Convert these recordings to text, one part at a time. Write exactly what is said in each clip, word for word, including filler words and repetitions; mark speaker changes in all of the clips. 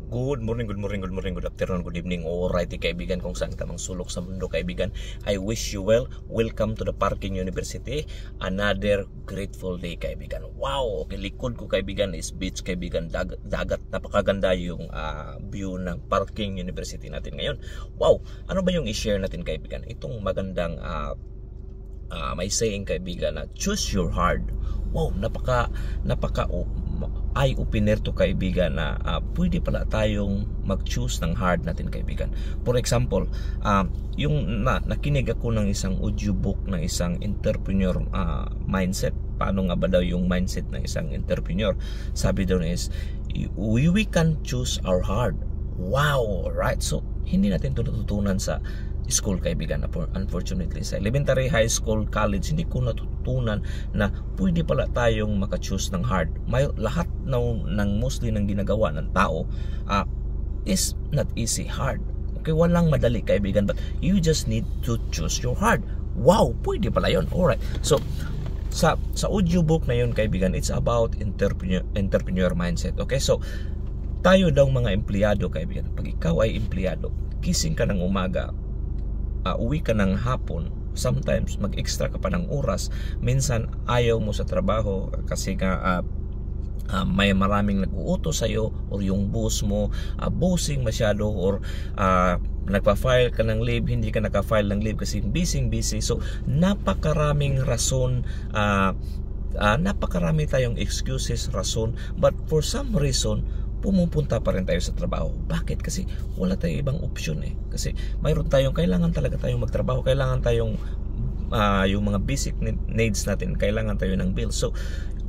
Speaker 1: Good morning, good morning, good morning, good afternoon, good evening. Alright, kaibigan, kung saan ka mang sulok sa mundo, kaibigan, I wish you well. Welcome to the Parking University. Another grateful day, kaibigan. Wow, okay, likod ko, kaibigan, is beach, kaibigan, dag dagat. Napakaganda yung uh, view ng Parking University natin ngayon. Wow, ano ba yung i-share natin, kaibigan? Itong magandang uh, uh, may saying, kaibigan, na choose your heart. Wow, napaka napaka oh, eye-opener to, kaibigan, na uh, pwede pala tayong mag-choose ng hard natin, kaibigan. For example, uh, yung na, nakinig ako ng isang audiobook ng isang entrepreneur uh, mindset. Paano nga ba daw yung mindset ng isang entrepreneur? Sabi doon is, we, we can choose our hard. Wow, right? So, hindi natin ito natutunan sa school, kaibigan. Unfortunately, sa elementary, high school, college, hindi ko natutunan na pwede pala tayong maka-choose ng hard. May, lahat ng, ng mostly ng ginagawa ng tao uh, is not easy, hard. Okay, walang madali, kaibigan, but you just need to choose your hard. Wow, pwede pala yun. Alright, so sa, sa audiobook na yun, kaibigan, it's about entrepreneur, entrepreneur mindset. Okay, so tayo daw mga empleyado, kaibigan, pag ikaw ay empleyado, gising ka ng umaga, Uh, uwi ka ng hapon, sometimes mag-extra ka pa ng oras, minsan ayaw mo sa trabaho kasi nga uh, uh, may maraming nag-uutos sa'yo, or yung boss mo uh, bossing masyado, or uh, nagpa-file ka ng leave, hindi ka naka-file ng leave kasi busy busy. So napakaraming rason, uh, uh, napakarami tayong excuses, rason, but for some reason pumupunta pa rin tayo sa trabaho. Bakit? Kasi wala tayong ibang option eh. Kasi mayroon tayong, kailangan talaga tayong magtrabaho, kailangan tayong uh, yung mga basic needs natin, kailangan tayo ng bills. So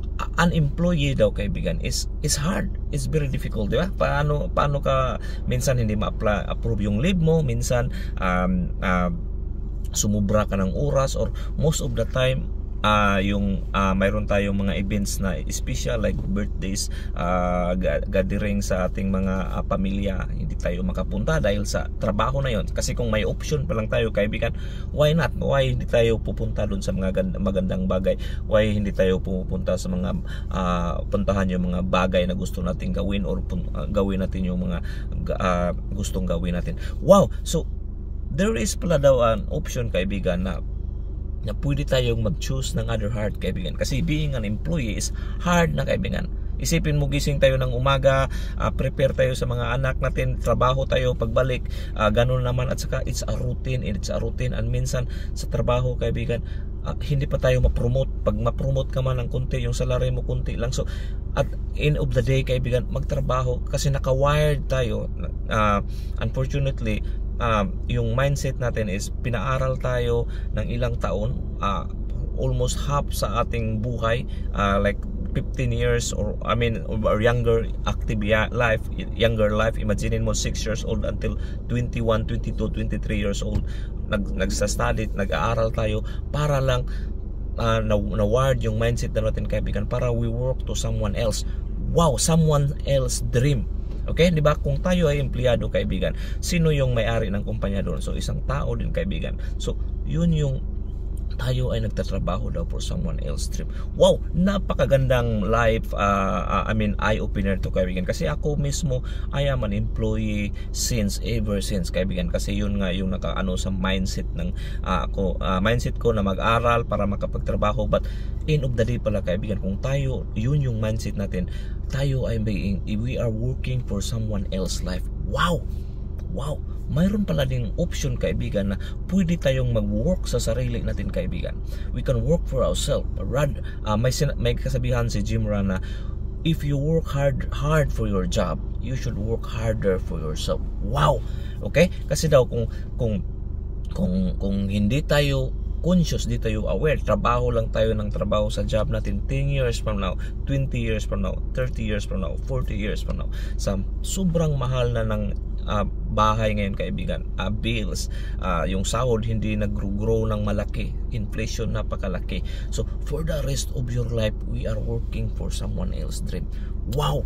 Speaker 1: an employee daw, kaibigan, is is hard, is very difficult, di ba? Paano paano ka minsan hindi ma-approve yung leave mo, minsan um, uh, sumubra ka ng oras, or most of the time Uh, yung uh, mayroon tayong mga events na special like birthdays, uh, gathering sa ating mga uh, pamilya, hindi tayo makapunta dahil sa trabaho na yon. Kasi kung may option pa lang tayo, kaibigan, why not? Why hindi tayo pupunta dun sa mga ganda, magandang bagay? Why hindi tayo pupunta sa mga uh, puntahan yung mga bagay na gusto natin gawin, or uh, gawin natin yung mga uh, gustong gawin natin? Wow! So there is pala daw an option, kaibigan, na na pwede tayong mag-choose ng other hard, kaibigan. Kasi being an employee is hard na, kaibigan. Isipin mo, gising tayo ng umaga, uh, prepare tayo sa mga anak natin, trabaho tayo, pagbalik, uh, ganun naman, at saka it's a routine, it's a routine, and minsan sa trabaho, kaibigan, uh, hindi pa tayo ma-promote. Pag ma-promote ka man ng kunti, yung salary mo kunti lang. So at end of the day, kaibigan, magtrabaho kasi naka-wired tayo. Uh, unfortunately, Uh, yung mindset natin is pinaaral tayo ng ilang taon, uh, almost half sa ating buhay, uh, like fifteen years, or I mean or younger active life, younger life. Imagine mo six years old until twenty-one, twenty-two, twenty-three years old, nag nagsa-study, nag-aaral tayo para lang uh, na, na wired yung mindset natin, kaibigan, para we work to someone else. Wow, someone else dream. Okay, di ba? Kung tayo ay empleyado, kaibigan, sino yung may-ari ng kumpanya doon? So isang tao din, kaibigan. So yun yung tayo ay nagtatrabaho daw for someone else dream. Wow, napakagandang life, uh, uh, I mean eye-opener to, kaibigan. Kasi ako mismo, I am an employee since ever since, kaibigan. Kasi yun nga yung nakaano sa mindset ng uh, ako, uh, mindset ko na mag-aral para makapagtrabaho. But end of the day pala, kaibigan, kung tayo, yun yung mindset natin, tayo ay being, we are working for someone else life. Wow! Wow! Mayroon pala ding option, kaibigan, na pwede tayong mag-work sa sarili natin, kaibigan. We can work for ourselves. Rad, uh, may, may kasabihan si Jim Rohn na if you work hard hard for your job, you should work harder for yourself. Wow! Okay? Kasi daw kung kung kung kung hindi tayo conscious, di tayo aware, trabaho lang tayo ng trabaho sa job natin ten years from now, twenty years from now, thirty years from now, forty years from now, sa sobrang mahal na ng uh, bahay ngayon, kaibigan, uh, bills, uh, yung sahod hindi nag-grow ng malaki, inflation napakalaki. So for the rest of your life, we are working for someone else's dream. Wow!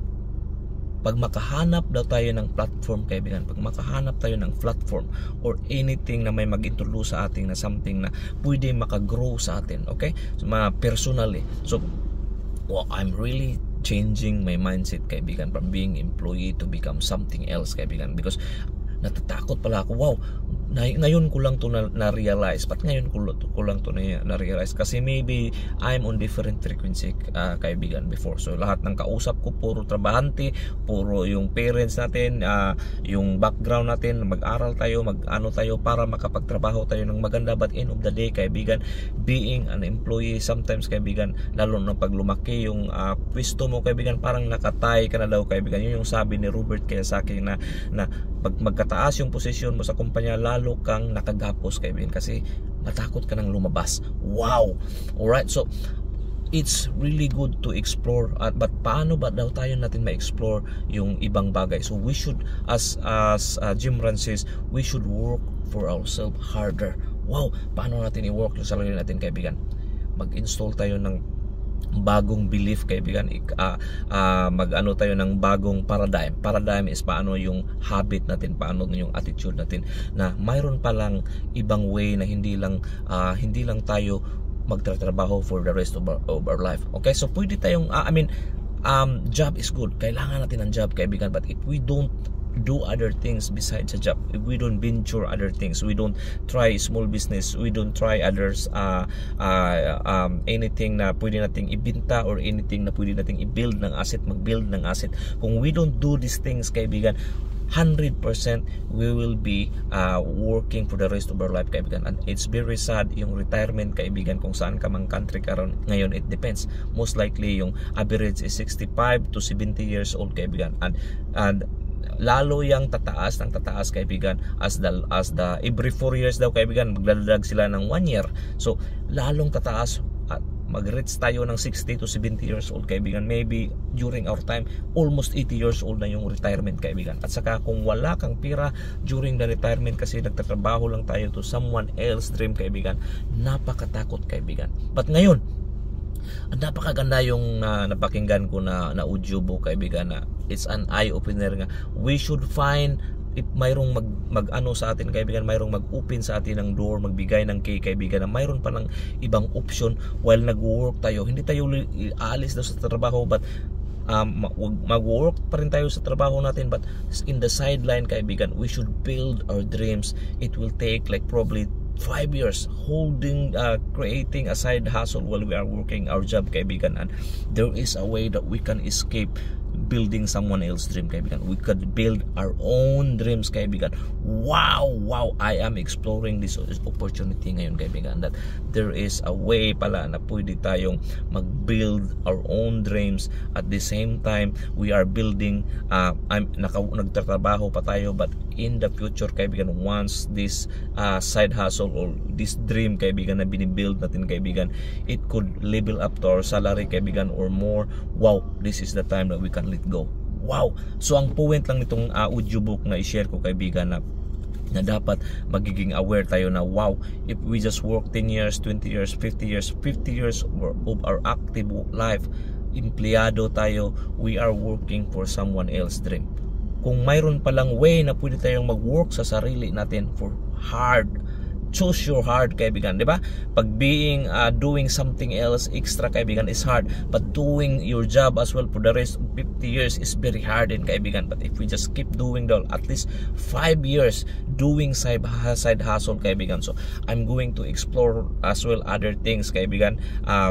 Speaker 1: Pag makahanap daw tayo ng platform, kaibigan, pag makahanap tayo ng platform or anything na may mag-introduce sa atin na something na pwede makagrow sa atin, okay? So, mga personally. So, well, I'm really changing my mindset, kaibigan, from being employee to become something else, kaibigan, because natatakot pala ako. Wow, na, ngayon ko lang to na, na-realize. But ngayon ko, ko lang to na, na-realize kasi maybe I'm on different frequency, uh, kaibigan, before. So lahat ng kausap ko puro trabahante, puro yung parents natin, uh, yung background natin, mag-aral tayo, mag-ano tayo para makapagtrabaho tayo ng maganda. But end of the day, kaibigan, being an employee sometimes, kaibigan, lalo na pag lumaki yung uh, pwesto mo, kaibigan, parang nakatay ka na daw, kaibigan. Yun yung sabi ni Robert Kiyosaki na, na pag magkataas yung posisyon mo sa kumpanya, lalo kang nakagapos, kaibigan, kasi matakot ka nang lumabas. Wow! Alright, so it's really good to explore, uh, but paano ba daw tayo natin ma-explore yung ibang bagay? So we should, as as uh, Jim Rohn says, we should work for ourselves harder. Wow! Paano natin i-work yung sarili natin, kaibigan? Mag-install tayo ng bagong belief, kaibigan, uh, uh, mag-ano tayo ng bagong paradigm. Paradigm is paano yung habit natin, paano yung attitude natin, na mayroon palang ibang way na hindi lang uh, hindi lang tayo magtatrabaho for the rest of our, of our life. Okay, so pwede tayong uh, I mean, um, job is good, kailangan natin ng job, kaibigan, but if we don't do other things besides a job, if we don't venture other things, we don't try small business, we don't try others uh, uh, um, anything na pwede nating ibenta or anything na pwede nating i-build ng asset, mag-build ng asset, kung we don't do these things, kaibigan, one hundred percent we will be uh, working for the rest of our life, kaibigan. And it's very sad yung retirement, kaibigan, kung saan ka mang country karon ngayon. It depends, most likely yung average is sixty-five to seventy years old, kaibigan, and and lalo yang tataas ng tataas, kaibigan, as the as the every four years daw, kaibigan, magdadadag sila ng one year. So lalong tataas at mag-reach tayo ng sixty to seventy years old, kaibigan. Maybe during our time almost eighty years old na yung retirement, kaibigan. At saka kung wala kang pira during the retirement kasi nagtatrabaho lang tayo to someone else dream, kaibigan, napakatakot, kaibigan. But ngayon, ang napakaganda yung uh, napakinggan ko na, na audiobook, kaibigan, na it's an eye-opener nga. We should find, if mayroong mag, mag ano sa atin, kaibigan, mayroong mag-open sa atin ng door, magbigay ng key, kaibigan, na mayroon pa ng ibang option while nag-work tayo. Hindi tayo aalis daw sa trabaho, but um, mag-work pa rin tayo sa trabaho natin, but in the sideline, kaibigan, we should build our dreams. It will take like probably five years holding uh, creating a side hustle while we are working our job, kaibigan, and there is a way that we can escape building someone else's dream, kaibigan. We could build our own dreams, kaibigan. Wow, wow, I am exploring this opportunity ngayon, kaibigan, that there is a way pala na pwede tayong mag-build our own dreams. At the same time, we are building uh, I'm naka, nagtatrabaho pa tayo, but in the future, kaibigan, once this uh, side hustle or this dream, kaibigan, na binibuild natin, kaibigan, it could level up to our salary, kaibigan, or more. Wow, this is the time that we can let go. Wow. So ang point lang nitong uh, audiobook na i-share ko, kaibigan, na na dapat magiging aware tayo na wow, if we just work ten years, twenty years, fifty years, fifty years of our active life, empleyado tayo, we are working for someone else's dream. Kung mayroon palang way na pwede tayong mag-work sa sarili natin for hard, choose your hard, kaibigan, di ba? Pag being uh, doing something else extra, kaibigan, is hard, but doing your job as well for the rest of fifty years is very hard din, kaibigan. But if we just keep doing that, at least five years doing side, side hustle, kaibigan. So I'm going to explore as well other things, kaibigan. uh,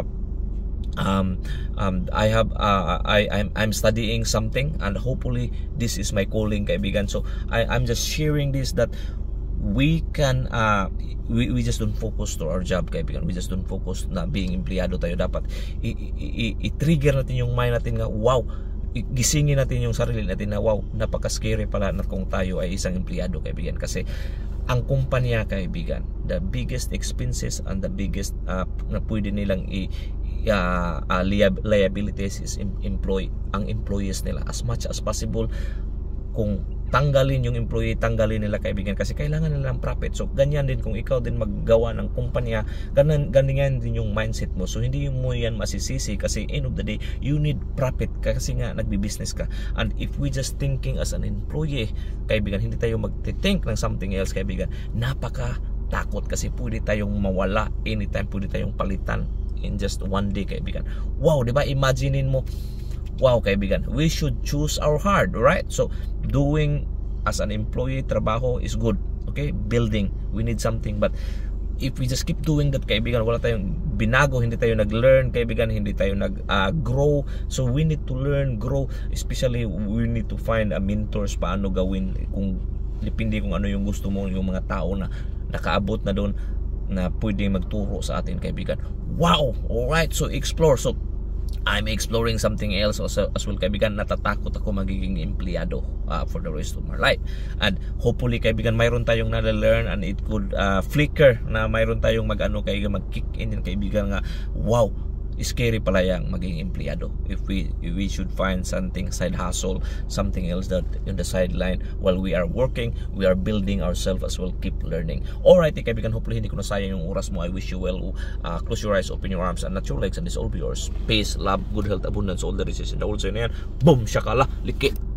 Speaker 1: Um, um, I have uh, I I'm, I'm studying something, and hopefully this is my calling, kaibigan. So I I'm just sharing this, that we can uh, we, we just don't focus to our job, kaibigan. We just don't focus na being empleyado tayo. Dapat i-trigger natin yung mind natin nga, wow, gisingin natin yung sarili natin na wow, napaka-scary pala na kung tayo ay isang empleyado, kaibigan. Kasi ang kumpanya, kaibigan, the biggest expenses and the biggest uh, na pwede nilang i Uh, uh, liabilities is employee, ang employees nila. As much as possible, kung tanggalin yung employee, tanggalin nila, kaibigan, kasi kailangan nila ng profit. So ganyan din kung ikaw din maggawa ng kumpanya, ganyan, ganyan din yung mindset mo. So hindi mo yan masisisi, kasi end of the day you need profit, kasi nga nagbi-business ka. And if we just thinking as an employee, kaibigan, hindi tayo magti-think ng something else, kaibigan, napaka takot, kasi pwede tayong mawala anytime, pwede tayong palitan in just one day, kaibigan. Wow, di ba? Imaginein mo, wow kaibigan, we should choose our hard, right? So doing as an employee, trabaho is good, okay? Building, we need something, but if we just keep doing that kaibigan, wala tayong binago, hindi tayo nag-learn kaibigan, hindi tayo nag-grow. Uh, so we need to learn, grow, especially we need to find a mentors paano gawin, kung depende kung ano yung gusto mo, yung mga tao na nakaabot na doon na pwede magturo sa atin kaibigan. Wow, alright, so explore. So I'm exploring something else also, as well kaibigan. Natatakot ako magiging empleyado uh, for the rest of my life. And hopefully kaibigan, mayroon tayong nalalearn and it could uh, flicker na mayroon tayong mag-ano kaibigan, mag-kick in yan kaibigan nga, wow, scary pala yang maging empleyado. If we if we should find something, side hustle, something else that in the sideline while we are working, we are building ourselves as well, keep learning. Alright kaibigan, hopefully hindi ko nasayang yung oras mo. I wish you well. Uh, close your eyes, open your arms, and not your legs, and this all be yours. Peace, love, good health, abundance, all the riches in the world. So yan, boom, shakala, liki.